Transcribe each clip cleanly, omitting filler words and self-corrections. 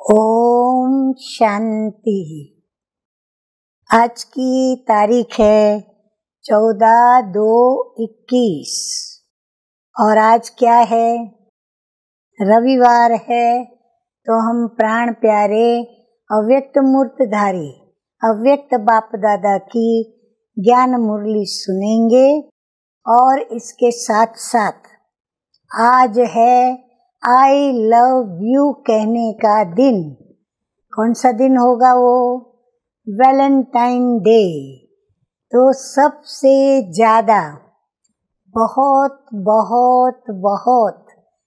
ओम शांति। आज की तारीख है 14/2/21 और आज क्या है? रविवार है। तो हम प्राण प्यारे अव्यक्त मूर्तधारी अव्यक्त बाप दादा की ज्ञान मुरली सुनेंगे और इसके साथ साथ आज है आई लव यू कहने का दिन। कौन सा दिन होगा वो? Valentine day. तो सबसे ज़्यादा बहुत बहुत बहुत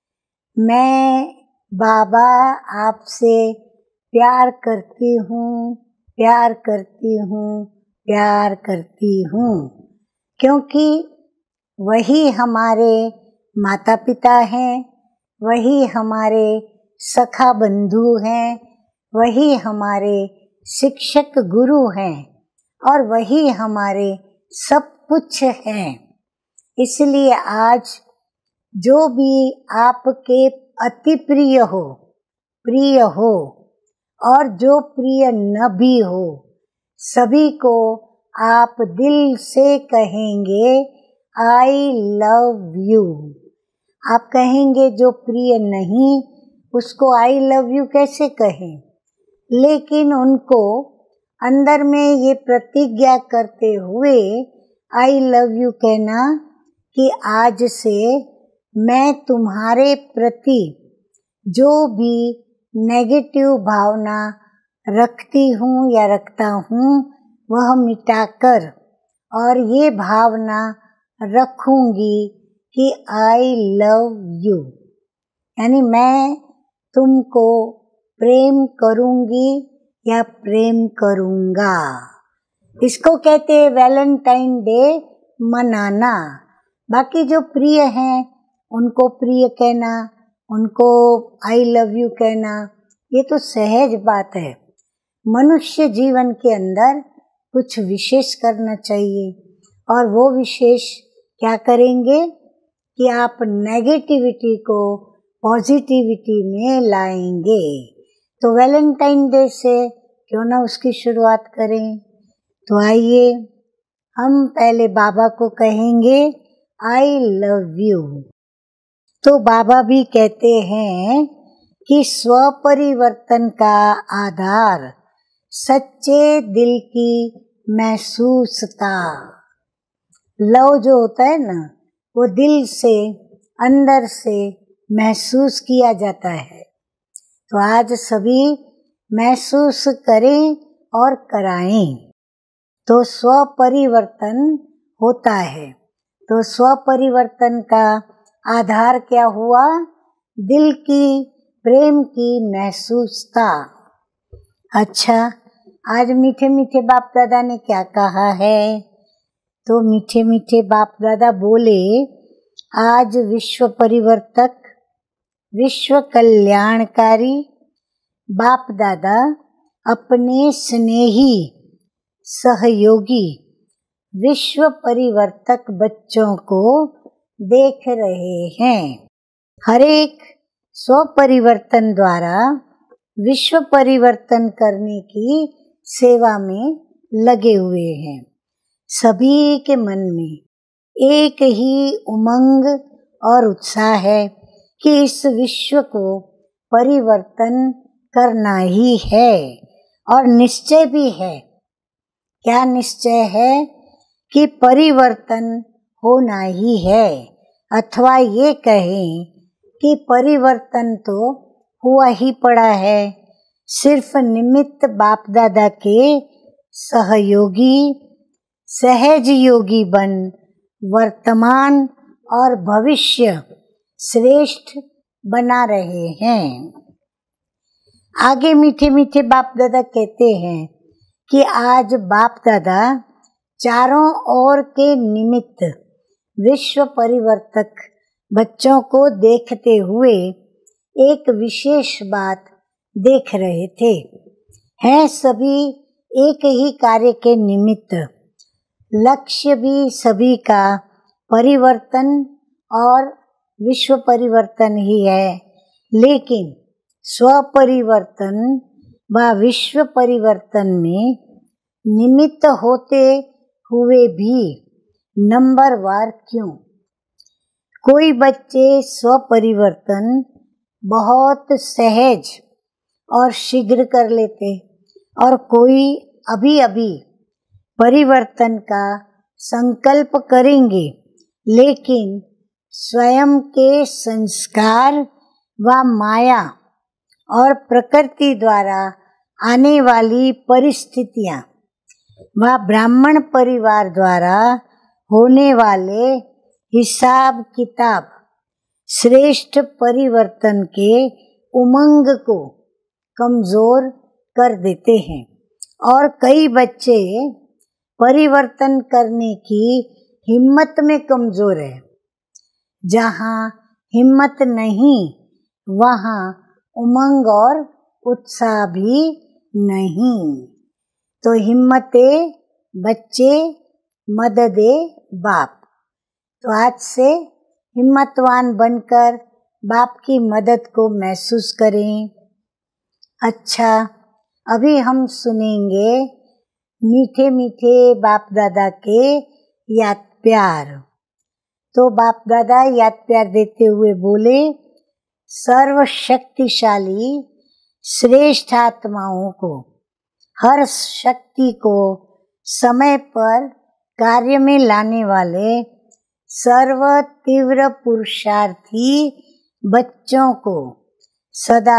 मैं बाबा आपसे प्यार करती हूँ, प्यार करती हूँ, प्यार करती हूँ, क्योंकि वही हमारे माता पिता हैं, वही हमारे सखा बंधु हैं, वही हमारे शिक्षक गुरु हैं और वही हमारे सब कुछ हैं। इसलिए आज जो भी आपके अति प्रिय हो और जो प्रिय न भी हो, सभी को आप दिल से कहेंगे आई लव यू। आप कहेंगे जो प्रिय नहीं उसको आई लव यू कैसे कहें? लेकिन उनको अंदर में ये प्रतिज्ञा करते हुए आई लव यू कहना कि आज से मैं तुम्हारे प्रति जो भी नेगेटिव भावना रखती हूँ या रखता हूँ वह मिटाकर और ये भावना रखूंगी कि आई लव यू, यानी मैं तुमको प्रेम करूंगी या प्रेम करूंगा। इसको कहते हैं वैलेंटाइन डे मनाना। बाकी जो प्रिय हैं उनको प्रिय कहना, उनको आई लव यू कहना, ये तो सहज बात है। मनुष्य जीवन के अंदर कुछ विशेष करना चाहिए और वो विशेष क्या करेंगे कि आप नेगेटिविटी को पॉजिटिविटी में लाएंगे। तो वैलेंटाइन डे से क्यों ना उसकी शुरुआत करें। तो आइए हम पहले बाबा को कहेंगे आई लव यू। तो बाबा भी कहते हैं कि स्वपरिवर्तन का आधार सच्चे दिल की महसूसता। लव जो होता है ना, वो दिल से अंदर से महसूस किया जाता है। तो आज सभी महसूस करें और कराएं तो स्वपरिवर्तन होता है। तो स्वपरिवर्तन का आधार क्या हुआ? दिल की प्रेम की महसूसता। अच्छा, आज मीठे मीठे बाप दादा ने क्या कहा है? तो मीठे मीठे बाप दादा बोले आज विश्व परिवर्तक, विश्व कल्याणकारी बाप दादा अपने स्नेही सहयोगी विश्व परिवर्तक बच्चों को देख रहे हैं। हर एक स्वपरिवर्तन द्वारा विश्व परिवर्तन करने की सेवा में लगे हुए हैं। सभी के मन में एक ही उमंग और उत्साह है कि इस विश्व को परिवर्तन करना ही है और निश्चय भी है। क्या निश्चय है? कि परिवर्तन होना ही है, अथवा ये कहें कि परिवर्तन तो हुआ ही पड़ा है। सिर्फ निमित्त बाप दादा के सहयोगी सहज योगी बन वर्तमान और भविष्य श्रेष्ठ बना रहे हैं। आगे मीठे मीठे बाप दादा कहते हैं कि आज बाप दादा चारों ओर के निमित्त विश्व परिवर्तक बच्चों को देखते हुए एक विशेष बात देख रहे थे। हैं सभी एक ही कार्य के निमित्त, लक्ष्य भी सभी का परिवर्तन और विश्व परिवर्तन ही है, लेकिन स्वपरिवर्तन व विश्व परिवर्तन में निमित्त होते हुए भी नंबरवार क्यों? कोई बच्चे स्वपरिवर्तन बहुत सहज और शीघ्र कर लेते और कोई अभी अभी परिवर्तन का संकल्प करेंगे, लेकिन स्वयं के संस्कार व माया और प्रकृति द्वारा आने वाली परिस्थितियां व ब्राह्मण परिवार द्वारा होने वाले हिसाब किताब श्रेष्ठ परिवर्तन के उमंग को कमजोर कर देते हैं और कई बच्चे परिवर्तन करने की हिम्मत में कमजोर है। जहाँ हिम्मत नहीं वहाँ उमंग और उत्साह भी नहीं। तो हिम्मते बच्चे, मददे बाप। तो आज से हिम्मतवान बनकर बाप की मदद को महसूस करें। अच्छा, अभी हम सुनेंगे मीठे मीठे बाप दादा के याद प्यार। तो बाप दादा याद प्यार देते हुए बोले, सर्वशक्तिशाली श्रेष्ठ आत्माओं को, हर शक्ति को समय पर कार्य में लाने वाले सर्व तीव्र पुरुषार्थी बच्चों को सदा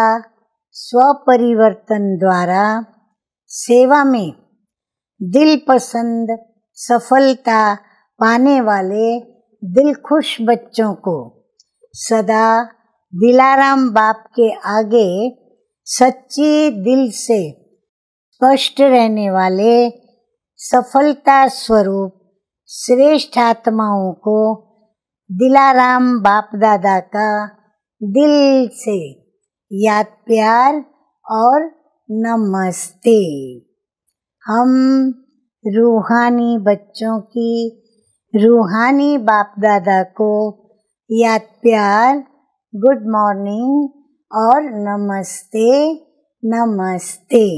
स्वपरिवर्तन द्वारा सेवा में दिल पसंद सफलता पाने वाले दिलखुश बच्चों को सदा दिलाराम बाप के आगे सच्चे दिल से स्पष्ट रहने वाले सफलता स्वरूप श्रेष्ठ आत्माओं को दिलाराम बाप दादा का दिल से याद प्यार और नमस्ते। हम रूहानी बच्चों की रूहानी बाप दादा को याद प्यार, गुड मॉर्निंग और नमस्ते नमस्ते।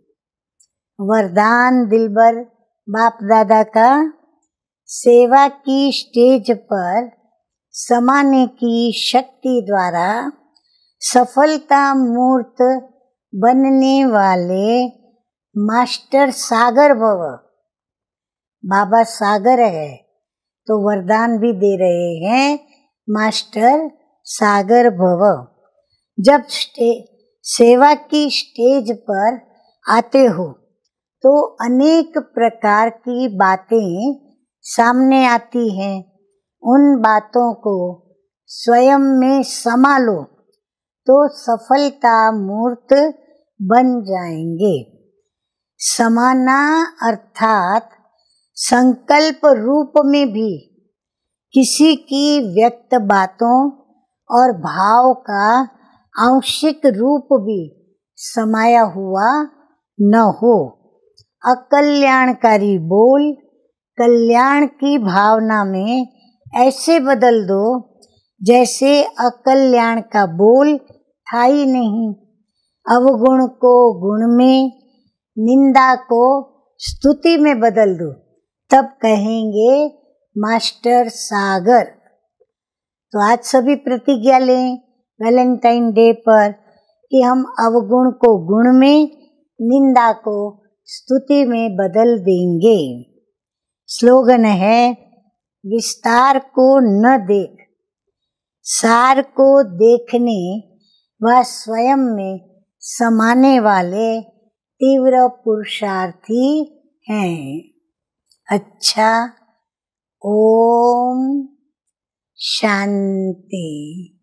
वरदान दिलबर बाप दादा का, सेवा की स्टेज पर समाने की शक्ति द्वारा सफलता मूर्त बनने वाले मास्टर सागर भव। बाबा सागर है तो वरदान भी दे रहे हैं, मास्टर सागर भव। जब सेवा की स्टेज पर आते हो तो अनेक प्रकार की बातें सामने आती हैं। उन बातों को स्वयं में समा लो तो सफलता मूर्त बन जाएंगे। समाना अर्थात संकल्प रूप में भी किसी की व्यक्त बातों और भाव का आंशिक रूप भी समाया हुआ न हो। अकल्याणकारी बोल कल्याण की भावना में ऐसे बदल दो जैसे अकल्याण का बोल था ही नहीं। अवगुण को गुण में, निंदा को स्तुति में बदल दो, तब कहेंगे मास्टर सागर। तो आज सभी प्रतिज्ञा लें वैलेंटाइन डे पर कि हम अवगुण को गुण में, निंदा को स्तुति में बदल देंगे। स्लोगन है, विस्तार को न देख, सार को देखने व स्वयं में समाने वाले तीव्र पुरुषार्थी हैं। अच्छा, ओम शांति।